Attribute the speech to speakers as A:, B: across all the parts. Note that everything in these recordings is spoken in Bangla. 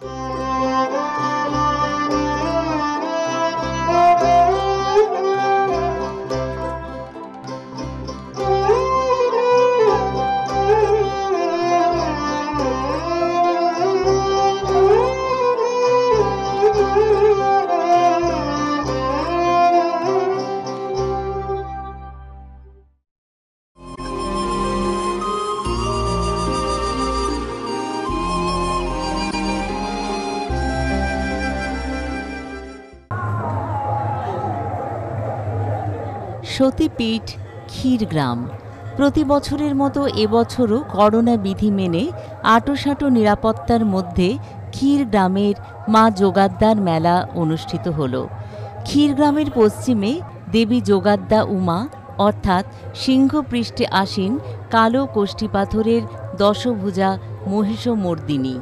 A: সতীপীঠ ক্ষীরগ্রাম। প্রতি বছরের মতো এবছরও করোনা বিধি মেনে আঁটোসাঁটো নিরাপত্তার মধ্যে ক্ষীরগ্রামের মা যোগাদ্দার মেলা অনুষ্ঠিত হল। ক্ষীরগ্রামের পশ্চিমে দেবী যোগাদ্দা উমা অর্থাৎ সিংহপৃষ্ঠে আসীন কালো কোষ্ঠী পাথরের দশভুজা মহিষমর্দিনী।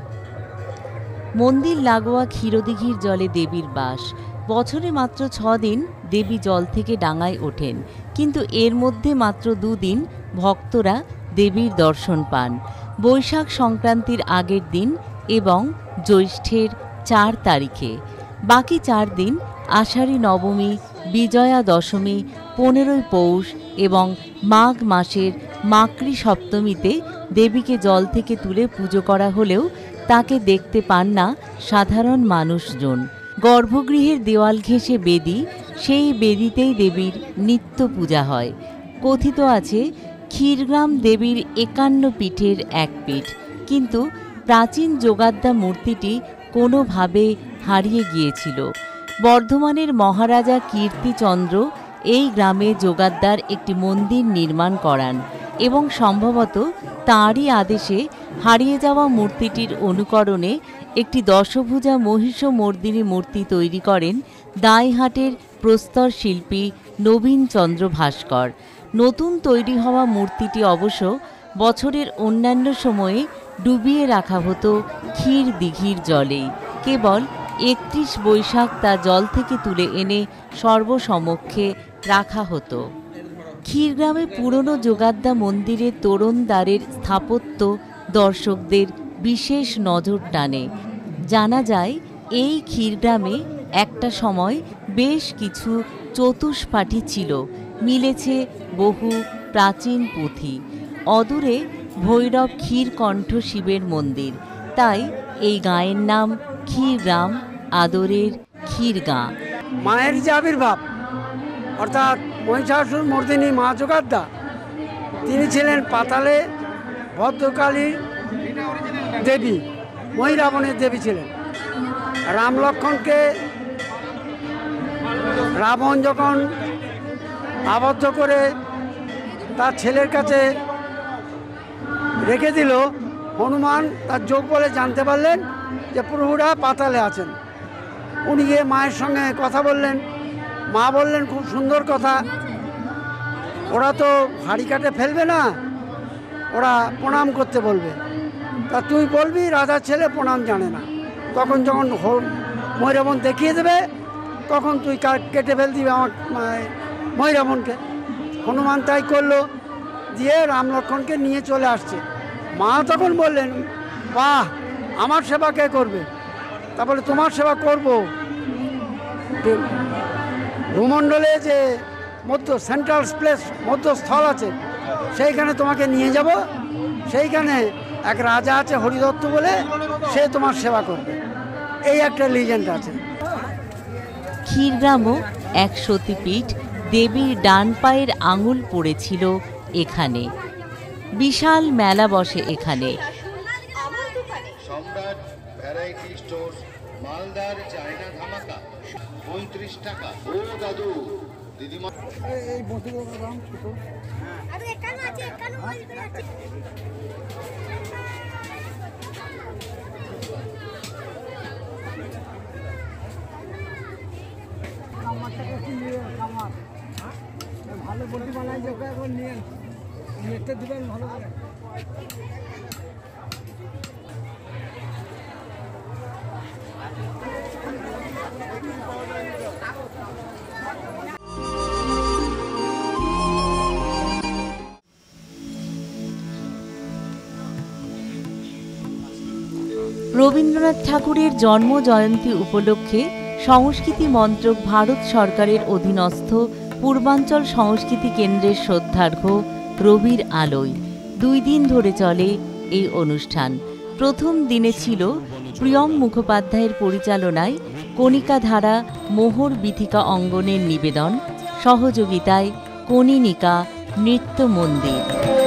A: মন্দির লাগোয়া ক্ষীরদিঘির জলে দেবীর বাস। বছরে মাত্র 6 দিন দেবী জল থেকে ডাঙায় ওঠেন, কিন্তু এর মধ্যে মাত্র 2 দিন ভক্তরা দেবীর দর্শন পান। বৈশাখ সংক্রান্তির আগের দিন এবং জ্যৈষ্ঠের 4 তারিখে। বাকি 4 দিন আষাঢ়ী নবমী, বিজয়া দশমী, 15ই পৌষ এবং মাঘ মাসের মাকড়ি সপ্তমীতে দেবীকে জল থেকে তুলে পুজো করা হলেও তাকে দেখতে পান না সাধারণ মানুষজন। গর্ভগৃহের দেওয়াল ঘেঁষে বেদি, সেই বেদিতেই দেবীর নিত্য পূজা হয়। কথিত আছে ক্ষীরগ্রাম দেবীর 51 পীঠের এক পীঠ, কিন্তু প্রাচীন যোগাদ্দা মূর্তিটি কোনোভাবে হারিয়ে গিয়েছিল। বর্ধমানের মহারাজা কীর্তিচন্দ্র এই গ্রামে যোগাদ্দার একটি মন্দির নির্মাণ করান এবং সম্ভবত তাঁরই আদেশে হারিয়ে যাওয়া মূর্তিটির অনুকরণে একটি দশভুজা মহিষমর্দিনী মূর্তি তৈরি করেন দাইহাটের প্রস্তর শিল্পী নবীনচন্দ্র ভাস্কর। নতুন তৈরি হওয়া মূর্তিটি অবশ্য বছরের অন্যান্য সময়ে ডুবিয়ে রাখা হতো ক্ষীরদিঘির জলেই। কেবল 31 বৈশাখ তা জল থেকে তুলে এনে সর্বসমক্ষে রাখা হতো। ক্ষীরগ্রামে পুরনো যোগাদ্দা মন্দিরের তোরণদ্বারের স্থাপত্য দর্শকদের বিশেষ নজর টানে। জানা যায় এই ক্ষীরগ্রামে একটা সময় বেশ কিছু চতুষ্পাঠী ছিল, মিলেছে বহু প্রাচীন পুঁথি। অদূরে ভৈরব ক্ষীরকণ্ঠ শিবের মন্দির, তাই এই গাঁয়ের নাম ক্ষীরগ্রাম, আদরের ক্ষীরগাঁ।
B: মায়ের যে আবির্ভাব অর্থাৎ মহিষাসুর মর্দিনী মা যোগাদ্দা, তিনি ছিলেন পাতালে ভদ্রকালীর দেবী, মহিরাবণের দেবী ছিলেন। রাম লক্ষ্মণকে রাবণ যখন আবদ্ধ করে তার ছেলের কাছে রেখে দিল, হনুমান তার যোগ বলে জানতে পারলেন যে প্রভুরা পাতালে আছেন। উনি গিয়ে মায়ের সঙ্গে কথা বললেন। মা বললেন, খুব সুন্দর কথা, ওরা তো হাড়ি কাটে ফেলবে না, ওরা প্রণাম করতে বলবে, তা তুই বলবি রাজার ছেলে প্রণাম জানে না। তখন যখন মহিরাবণ দেখিয়ে দেবে তখন তুই কেটে ফেল দিবে আমার মহিরাবণকে। হনুমান তাই করলো, দিয়ে রাম লক্ষ্মণকে নিয়ে চলে আসছে। মা তখন বললেন, বাহ, আমার সেবা কে করবে? তা বলে, তোমার সেবা করব। ভূমণ্ডলে যে সেন্ট্রাল প্লেস, মধ্যস্থল আছে, সেইখানে তোমাকে নিয়ে যাব। সেইখানে এক রাজা আছে হরিদত্ত বলে, সে তোমার সেবা করবে। এই একটা লিজেন্ড আছে।
A: ক্ষীরগ্রামও এক সতীপীঠ। দেবীর ডান পায়ের আঙুল পড়েছিল এখানে। বিশাল মেলা বসে এখানে।
C: সম্রাট ভ্যারাইটি স্টোর, মালদার চায়না ধামাকা 35 টাকা। ও দাদু দিদিমা, এই বটিগুলোর দাম কত? আরে এখানে আছে, এখানে বলতে আছে। আমারটাকে কি নিয়ে আমার ভালো বটি বানাই যে এখন নিয়ে নেটে দিবেন ভালো করে।
A: রবীন্দ্রনাথ ঠাকুরের জন্ম জয়ন্তী উপলক্ষে সংস্কৃতি মন্ত্রক ভারত সরকারের অধীনস্থ পূর্বাঞ্চল সংস্কৃতি কেন্দ্রের শ্রদ্ধার্ঘ্য রবির আলোয় 2 দিন ধরে চলে এই অনুষ্ঠান। প্রথম দিনে ছিল প্রিয়ম মুখোপাধ্যায়ের পরিচালনায় কণিকাধারা মোহর বীথিকা অঙ্গনের নিবেদন, সহযোগিতায় কণিনিকা নৃত্য মন্দির।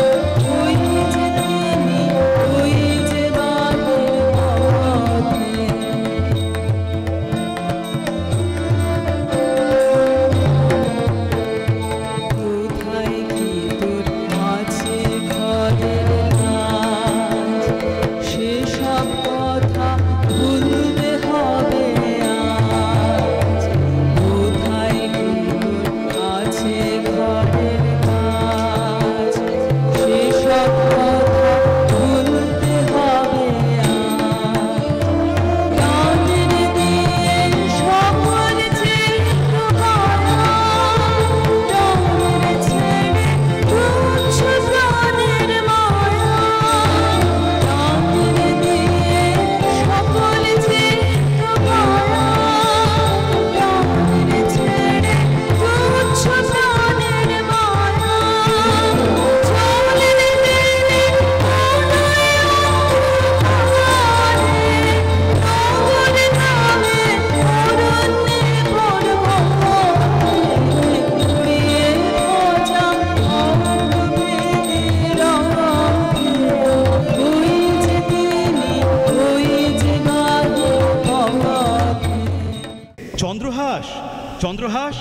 D: চন্দ্রহাস, চন্দ্রহাস,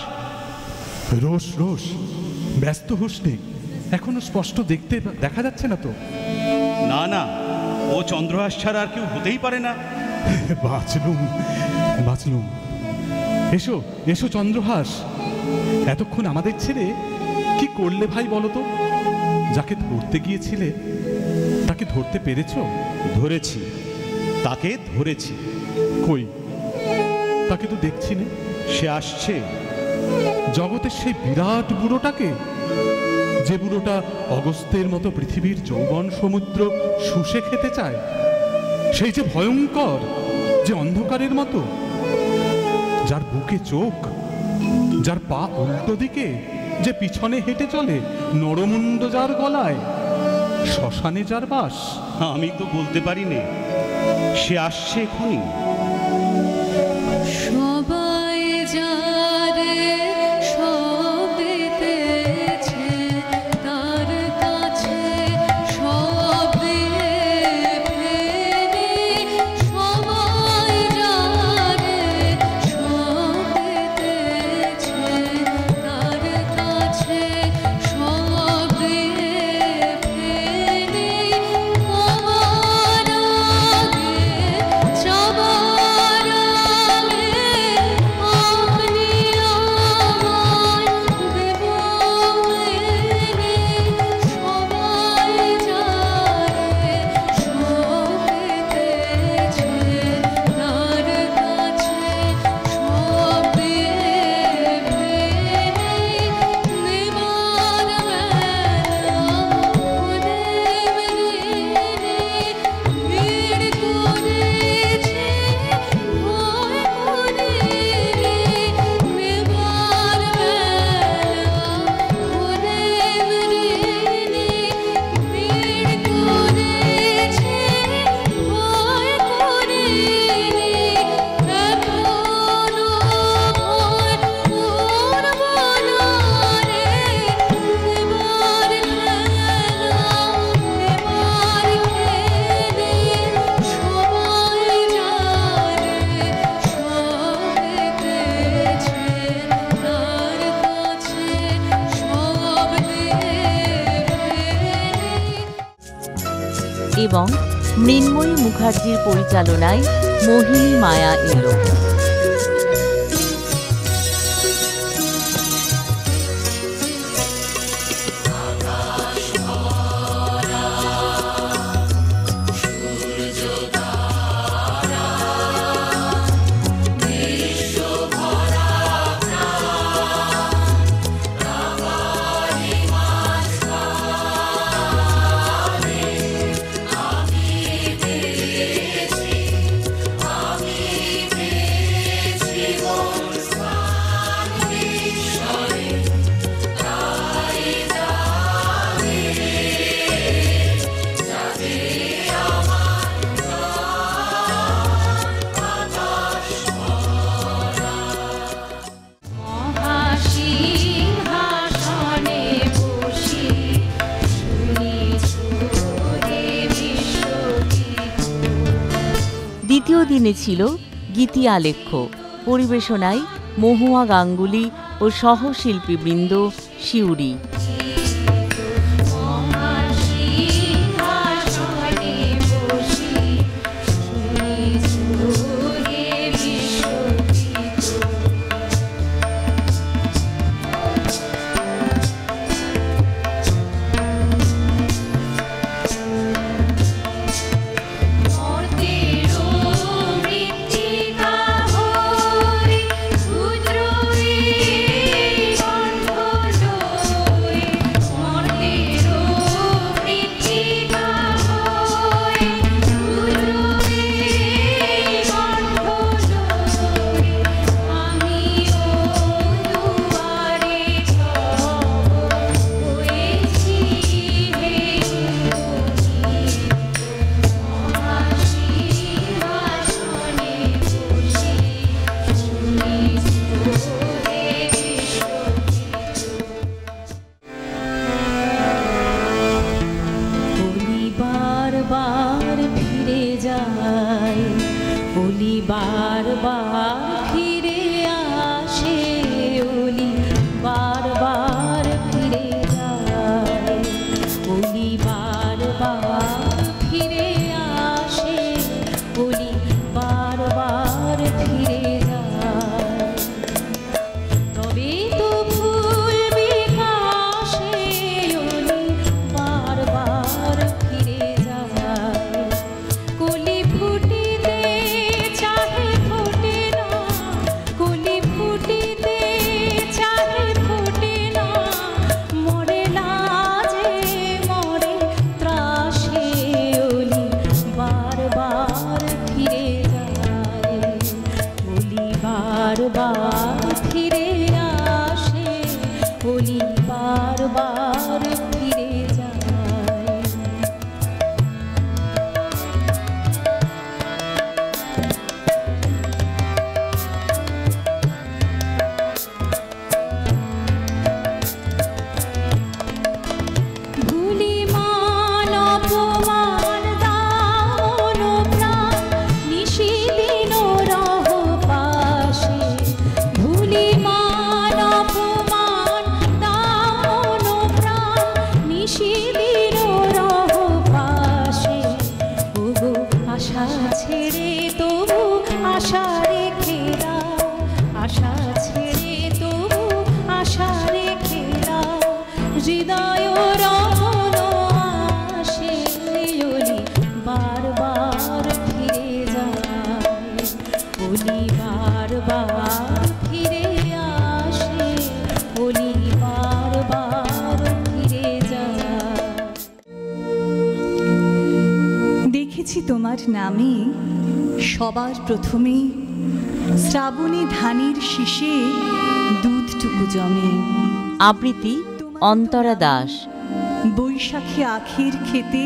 E: রোষ রোষ, ব্যস্ত হোস নে, এখনো স্পষ্ট দেখা যাচ্ছে না তো?
D: না না, ও চন্দ্রহাস ছাড়া আর কেউ হতেই পারে না।
E: বাঁচলুম বাঁচলুম। এসো এসো চন্দ্রহাস, এতক্ষণ আমাদের ছেড়ে কি করলে ভাই বলো তো? যাকে ধরতে গিয়েছিলে তাকে ধরতে পেরেছ?
D: ধরেছি, তাকে ধরেছি।
E: কই, তাকে তো দেখছি না।
D: সে আসছে।
E: জগতের সেই বিরাট বুড়োটাকে, যে বুড়োটা অগস্ত্যের মতো পৃথিবীর যৌবন সমুদ্র শুষে খেতে চায়, সেই যে ভয়ঙ্কর, যে অন্ধকারের মতো, যার বুকে চোখ, যার পা উল্টো দিকে, যে পিছনে হেঁটে চলে, নরমুণ্ড যার গলায়, শ্মশানে যার বাস।
D: আমি তো বলতে পারি নে, সে আসছে এখনই।
F: সবাই যারে সব দিতেছে, তার কাছে সব দিয়ে ফেরে। সবাই যারে সব দিতেছে, তার কাছে সব দিয়ে ফেরে। আমার আগে যাবার
A: এবং মৃন্ময়ী মুখার্জির পরিচালনায় মোহিনী মায়া এলো। দিনে ছিল গীতি আলেখ্য, পরিবেশনায় মহুয়া গাঙ্গুলি ও সহশিল্পীবৃন্দ শিউরি।
G: তোমার নামে সবার প্রথমে শ্রাবণী ধানের শীষে দুধটুকু জমে।
A: আবৃত্তি অন্তরা দাস।
G: বৈশাখী আখের খেতে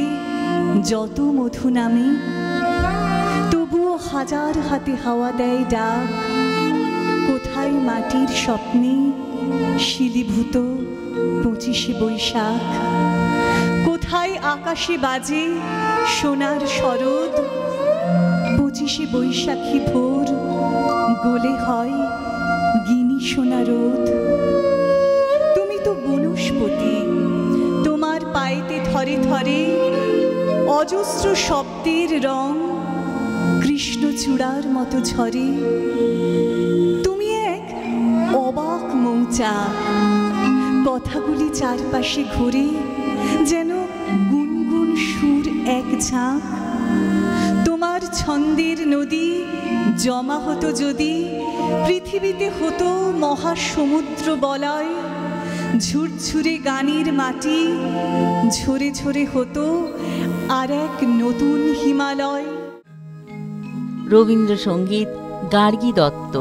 G: যত মধু নামে, তবুও হাজার হাতে হাওয়া দেয় ডাক। কোথায় মাটির স্বপ্নে শিলীভূত 25শে বৈশাখ, কোথায় আকাশে বাজে সোনার শরৎ। 25শে বৈশাখী ভোর গোলে হয় গিনি সোনা রোদ। তুমি তো বনস্পতি, তোমার পায়েতে থরে থরে অজস্র শব্দের রং কৃষ্ণচূড়ার মতো ঝরে। তুমি এক অবাক মৌচাক, কথাগুলি চারপাশে ঘুরে যেন গুনগুন সুর এক ঝাঁক। তোমার ছন্দের নদী জমা হতো যদি পৃথিবীতে হতো মহাসমুদ্র বলয়। ঝুরঝুরে গানের মাটি ঝরে ঝরে হতো আর এক নতুন হিমালয়।
A: রবীন্দ্রসঙ্গীত গার্গী দত্ত।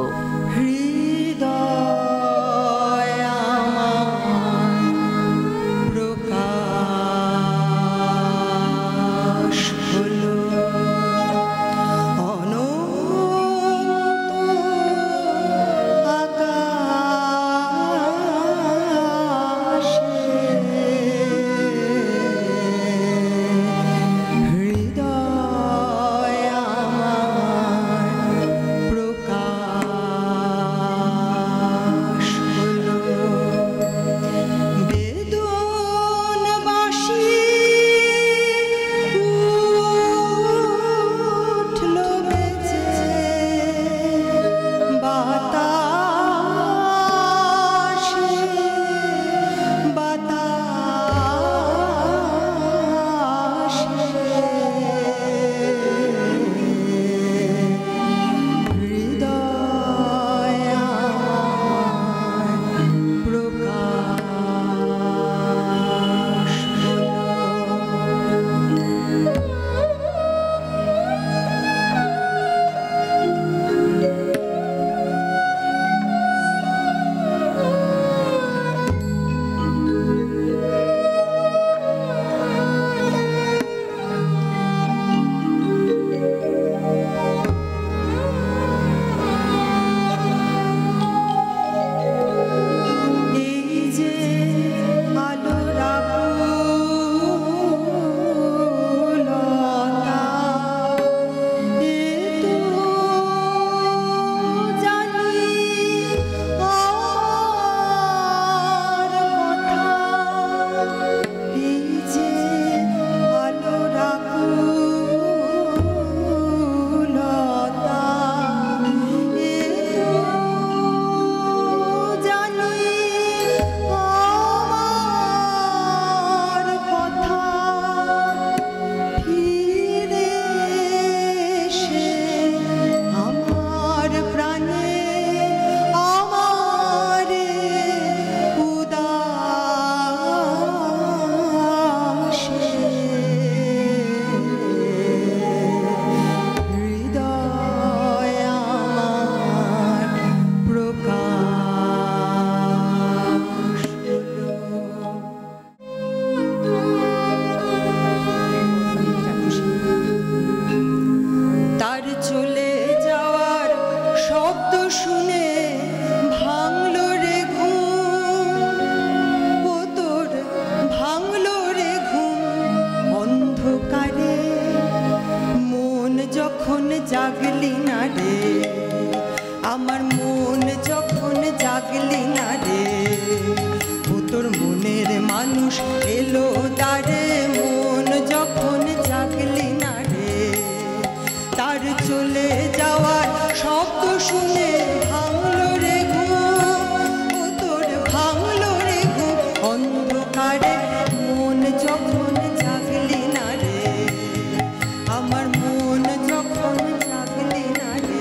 H: জাগলি না রে, আমার মন যখন জাগলি না রে, ও তোর মনের মানুষ এলো তারে, মন যখন জাগলি না রে, তার চলে যাওয়ার শব্দ শুনে ভাঙলো রে ঘুম, ও তোর ভাঙলো রে ঘুম, অন্ধকারে মন যখন জাগলি না রে, আমার মন যখন জাগলি না রে।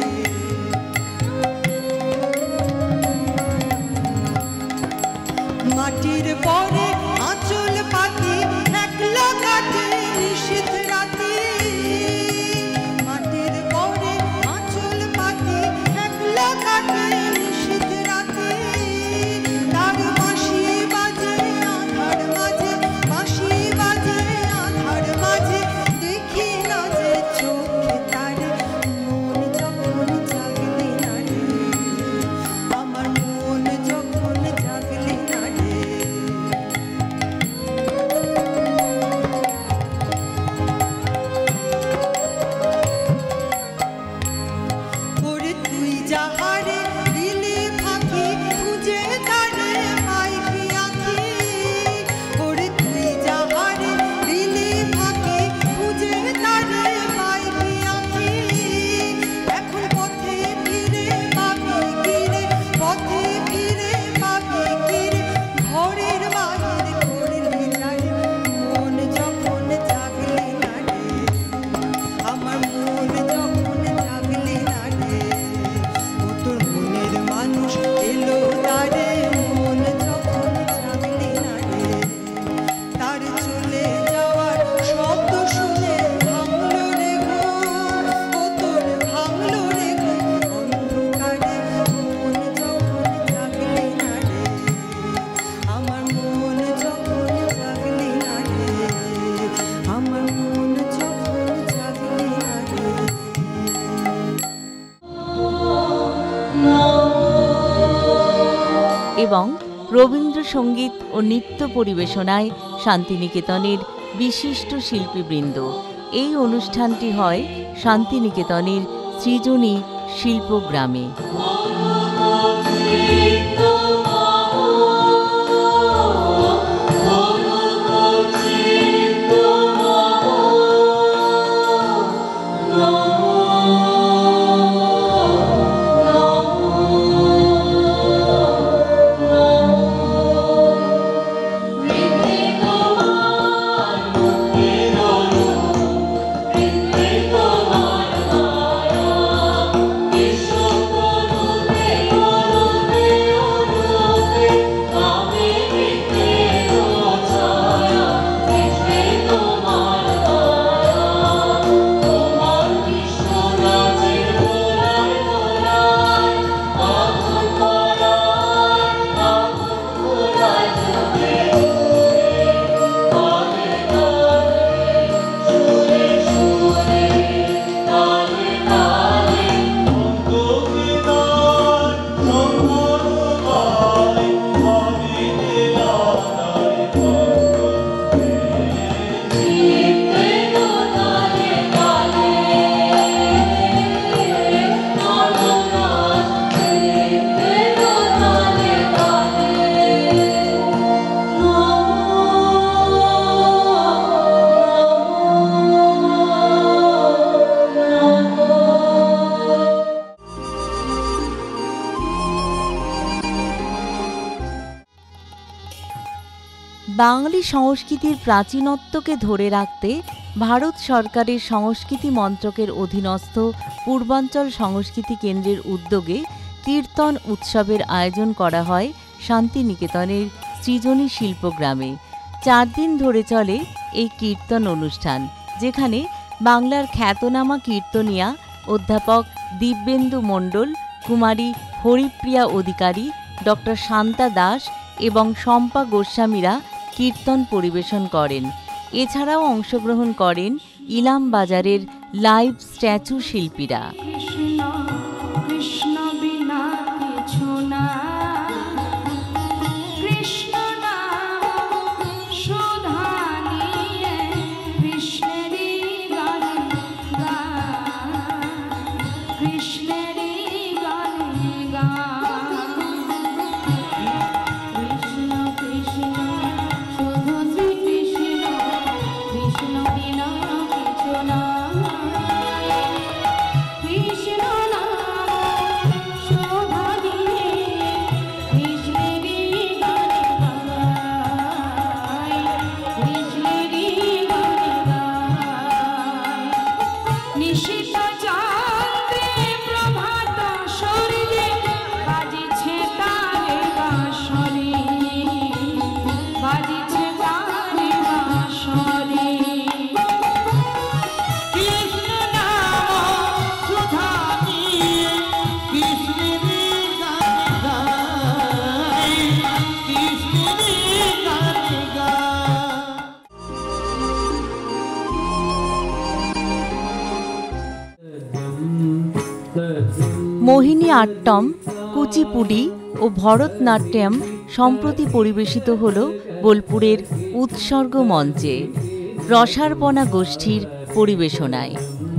H: মাটির পরে আঁচল পাতি একলা কাটে নিশীথ রাতি, মাটির পরে আঁচল পাতি একলা কাটে নিশীথ রাতি, তার বাঁশি বাজে আধার মাঝে, বাঁশি বাজে আধার মাঝে, দেখি না যে চোখে তারে, মন যখন জাগলি না রে, আমার মন যখন জাগলি না রে। ওরে তুই যাহারে দিলি ফাঁকি খুঁজে তারে পাই কি আঁখি, ওরে তুই যাহারে দিলি ফাঁকি খুঁজে তারে পাই কি আঁখি, এখন পথে ফিরে পাবি কিরে, পথে ফিরে পাবি কিরে, ঘরের বাহির করলি তারে, মন যখন জাগলি না রে, আমার মন যখন জাগলি না রে, ও তোর মনের মানুষ এলো তারে, মন যখন জাগলি না রে, তার চলে যাওয়ার শব্দ শুনে ভাঙলো রে ঘুম, ও তোর ভাঙলো রে ঘুম, অন্ধকারে মন যখন জাগলি না রে, আমার মন যখন জাগলি না রে, আমার মন যখন জাগলি না রে।
A: এবং রবীন্দ্রসঙ্গীত ও নৃত্য পরিবেশনায় শান্তিনিকেতনের বিশিষ্ট শিল্পীবৃন্দ। এই অনুষ্ঠানটি হয় শান্তিনিকেতনের সৃজনী শিল্পগ্রামে। বাঙালি সংস্কৃতির প্রাচীনত্বকে ধরে রাখতে ভারত সরকারের সংস্কৃতি মন্ত্রকের অধীনস্থ পূর্বাঞ্চল সংস্কৃতি কেন্দ্রের উদ্যোগে কীর্তন উৎসবের আয়োজন করা হয় শান্তিনিকেতনের সৃজনী শিল্পগ্রামে। 4 দিন ধরে চলে এই কীর্তন অনুষ্ঠান, যেখানে বাংলার খ্যাতনামা কীর্তনিয়া অধ্যাপক দিব্যেন্দু মণ্ডল, কুমারী হরিপ্রিয়া অধিকারী, ডক্টর শান্তা দাস এবং শম্পা গোস্বামীরা কীর্তন পরিবেশন করেন। এছাড়াও অংশগ্রহণ করেন ইলাম বাজারের লাইভ স্ট্যাচু শিল্পীরা। মোহিনী আট্টম, কুচিপুডি ও ভরতনাট্যম সম্প্রতি পরিবেশিত হল বোলপুরের উৎসর্গ মঞ্চে রসার্পণা গোষ্ঠীর পরিবেশনায়।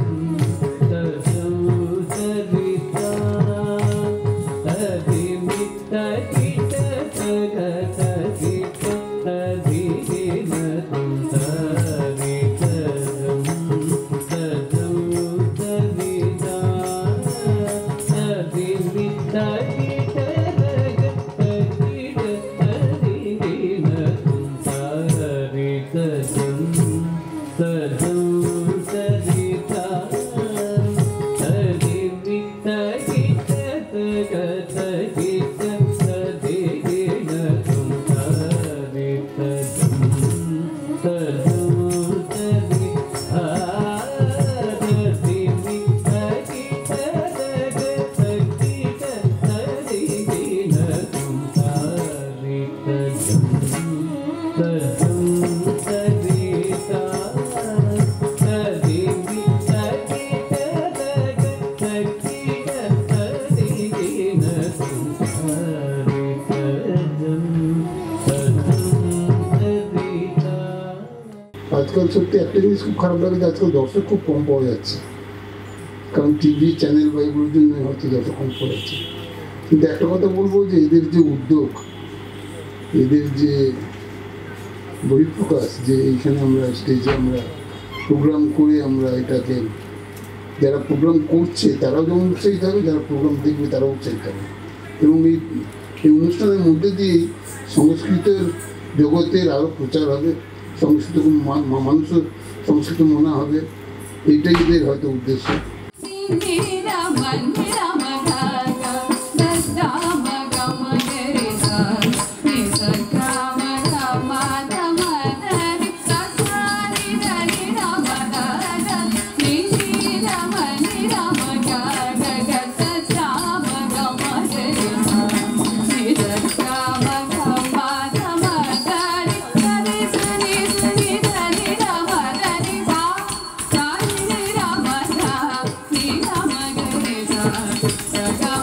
I: আজকাল সত্যি একটা জিনিস খুব খারাপ লাগে যে আজকাল দর্শক খুব কম পাওয়া যাচ্ছে, কারণ টিভি চ্যানেল বা এগুলোর জন্য হয়তো দর্শক কম পাওয়া যাচ্ছে। কিন্তু একটা কথা বলবো যে এদের যে উদ্যোগ, এদের যে বহিঃপ্রকাশ, যে এইখানে আমরা স্টেজে আমরা প্রোগ্রাম করে আমরা এটাকে, যারা প্রোগ্রাম করছে তারাও যেমন উৎসাহিত হবে, যারা প্রোগ্রাম দেখবে তারাও উৎসাহিত হবে। এবং এই অনুষ্ঠানের মধ্যে দিয়েই সংস্কৃতের জগতের আরও প্রচার হবে, সংস্কৃত মানুষের সংস্কৃত মনে হবে, এটাই এদের হয়তো উদ্দেশ্য।
F: Ga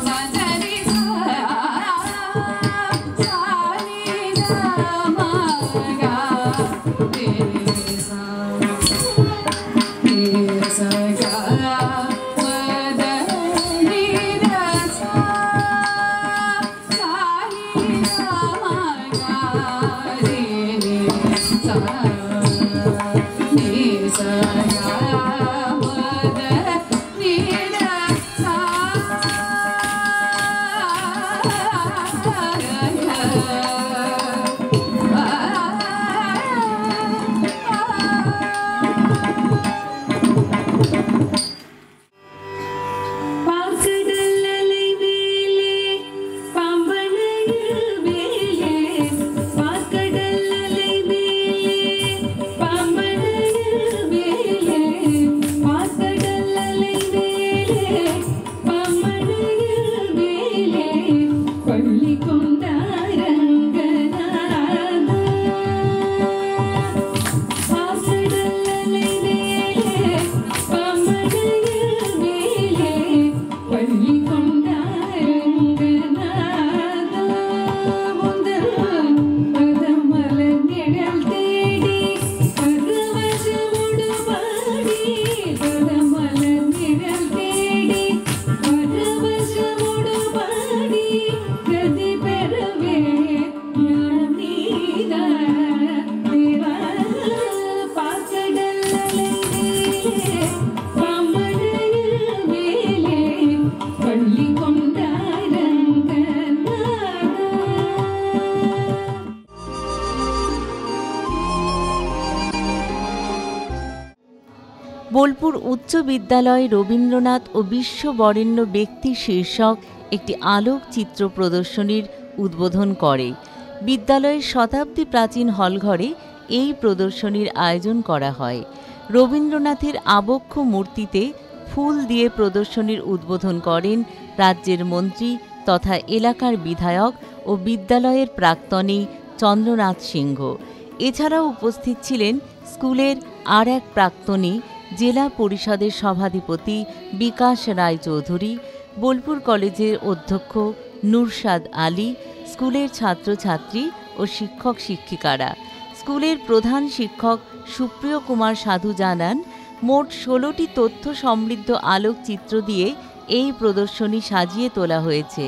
A: বোলপুর উচ্চ বিদ্যালয় রবীন্দ্রনাথ ও বিশ্ববরেণ্য ব্যক্তি শীর্ষক একটি আলোকচিত্র প্রদর্শনীর উদ্বোধন করে। বিদ্যালয়ের শতাব্দী প্রাচীন হলঘরে এই প্রদর্শনীর আয়োজন করা হয়। রবীন্দ্রনাথের আবক্ষ মূর্তিতে ফুল দিয়ে প্রদর্শনীর উদ্বোধন করেন রাজ্যের মন্ত্রী তথা এলাকার বিধায়ক ও বিদ্যালয়ের প্রাক্তনী চন্দ্রনাথ সিংহ। এছাড়াও উপস্থিত ছিলেন স্কুলের আর এক প্রাক্তনী জেলা পরিষদের সভাধিপতি বিকাশ রায়চৌধুরী, বোলপুর কলেজের অধ্যক্ষ নুরশাদ আলী, স্কুলের ছাত্রছাত্রী ও শিক্ষক শিক্ষিকারা। স্কুলের প্রধান শিক্ষক সুপ্রিয় কুমার সাধু জানান, মোট 16টি তথ্য সমৃদ্ধ আলোকচিত্র দিয়ে এই প্রদর্শনী সাজিয়ে তোলা হয়েছে।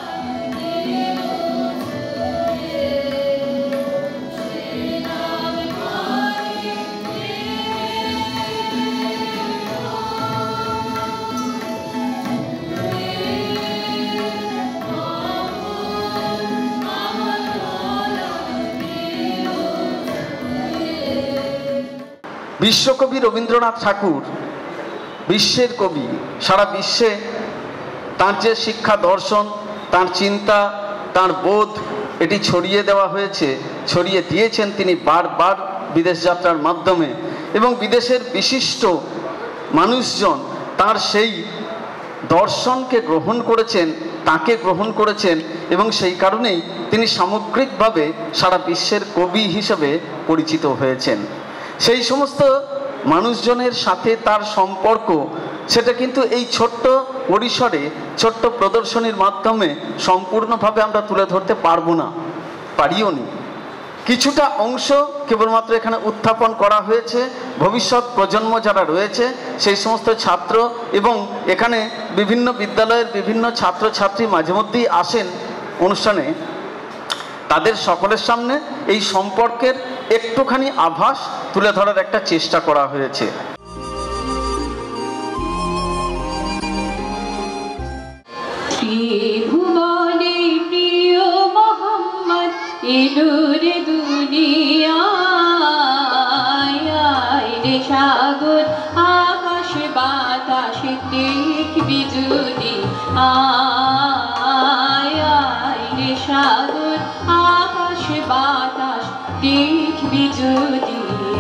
J: বিশ্বকবি রবীন্দ্রনাথ ঠাকুর বিশ্বের কবি। সারা বিশ্বে তাঁর যে শিক্ষা দর্শন, তাঁর চিন্তা, তাঁর বোধ, এটি ছড়িয়ে দেওয়া হয়েছে, ছড়িয়ে দিয়েছেন তিনি বারবার বিদেশ যাত্রার মাধ্যমে। এবং বিদেশের বিশিষ্ট মানুষজন তাঁর সেই দর্শনকে গ্রহণ করেছেন, তাকে গ্রহণ করেছেন এবং সেই কারণেই তিনি সামগ্রিকভাবে সারা বিশ্বের কবি হিসেবে পরিচিত হয়েছেন। সেই সমস্ত মানুষজনের সাথে তার সম্পর্ক, সেটা কিন্তু এই ছোট্ট পরিসরে ছোট্ট প্রদর্শনীর মাধ্যমে সম্পূর্ণভাবে আমরা তুলে ধরতে পারবো না, পারিও নি। কিছুটা অংশ কেবলমাত্র এখানে উত্থাপন করা হয়েছে। ভবিষ্যৎ প্রজন্ম যারা রয়েছে সেই সমস্ত ছাত্র এবং এখানে বিভিন্ন বিদ্যালয়ের বিভিন্ন ছাত্রছাত্রী মাঝে মধ্যেই আসেন অনুষ্ঠানে, তাদের সকলের সামনে এই সম্পর্কের একটুখানি আভাস তুলে ধরার একটা চেষ্টা করা হয়েছে।
F: ত্রিভুবনে প্রিয় মোহাম্মদ এলো রে দুনিয়ায়, রে সাগর আকাশ বাতাস দেখবি যদি, রে সাগর আকাশ বাতাস দেখবি যদি।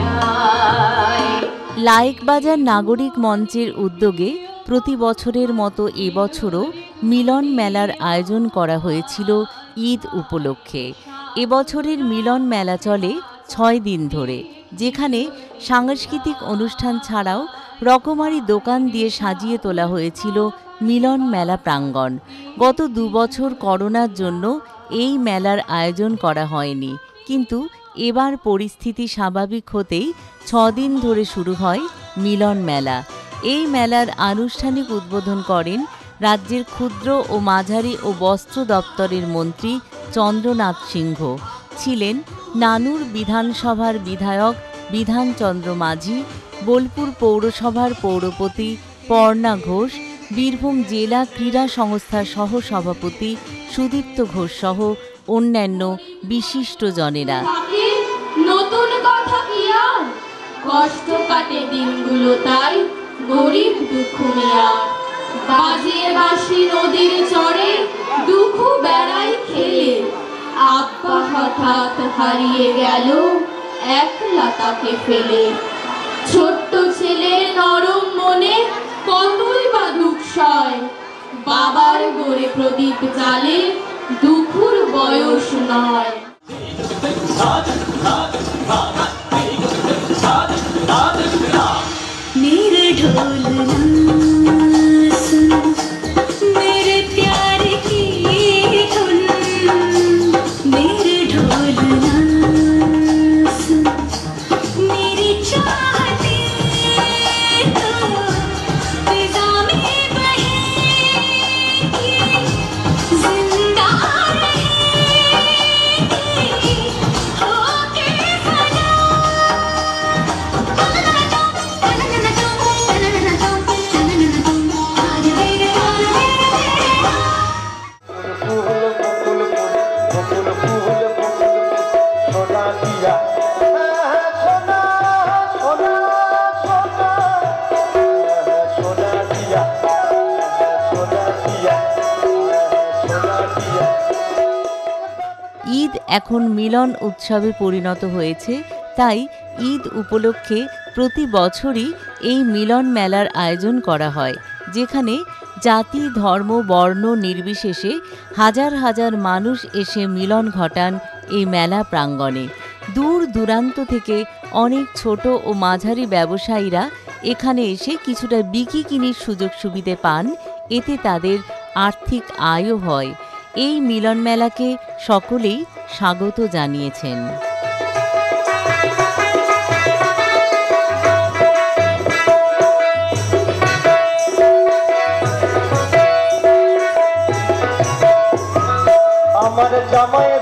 A: লায়েকবাজার নাগরিক মঞ্চের উদ্যোগে প্রতি বছরের মতো এবছরও মিলন মেলার আয়োজন করা হয়েছিল ঈদ উপলক্ষে। এবছরের মিলন মেলা চলে 6 দিন ধরে, যেখানে সাংস্কৃতিক অনুষ্ঠান ছাড়াও রকমারি দোকান দিয়ে সাজিয়ে তোলা হয়েছিল মিলন মেলা প্রাঙ্গণ। গত 2 বছর করোনার জন্য এই মেলার আয়োজন করা হয়নি, কিন্তু এবার পরিস্থিতি স্বাভাবিক হতেই 6 দিন ধরে শুরু হয় মিলন মেলা। এই মেলার আনুষ্ঠানিক উদ্বোধন করেন রাজ্যের ক্ষুদ্র ও মাঝারি ও বস্ত্র দপ্তরের মন্ত্রী চন্দ্রনাথ সিংহ। ছিলেন নানুর বিধানসভার বিধায়ক বিধানচন্দ্র মাঝি, বোলপুর পৌরসভার পৌরপতি পর্ণা ঘোষ, বীরভূম জেলা ক্রীড়া সংস্থার সহসভাপতি সুদীপ্ত ঘোষ সহ অন্যান্য বিশিষ্টজনেরা।
F: নতুন কথা কি আর, কষ্ট কাটে দিনগুলো তাই গরিব দুঃখ নিয়া, বাজিয়ে বাঁশি নদীর চরে দুঃখ বেড়াই খেলে, আব্বা হঠাৎ হারিয়ে গেল একলা তাকে ফেলে। ছোট্ট ছেলে নরম মনে কতই বা দুঃখ সয়, বাবার গড়ে প্রদীপ জ্বালে দুঃখুর বয়স নয়।
K: मेरे ढोलना सुन, मेरे प्यार की धुन, मेरे ढोलना सुन, मेरी चाहते तो फिजा में बहेगी, जिंदा रहेगी होके सदा।
A: এখন মিলন উৎসবে পরিণত হয়েছে। তাই ঈদ উপলক্ষে প্রতি বছরই এই মিলন মেলার আয়োজন করা হয়, যেখানে জাতি, ধর্ম, বর্ণ নির্বিশেষে হাজার হাজার মানুষ এসে মিলন ঘটান এই মেলা প্রাঙ্গণে। দূর দূরান্ত থেকে অনেক ছোট ও মাঝারি ব্যবসায়ীরা এখানে এসে কিছুটা বিক্রি কিনির সুযোগ সুবিধে পান, এতে তাদের আর্থিক আয়ও হয়। এই মিলন মেলাকে সকলেই স্বাগত জানিয়েছেন।
L: আমার জামাই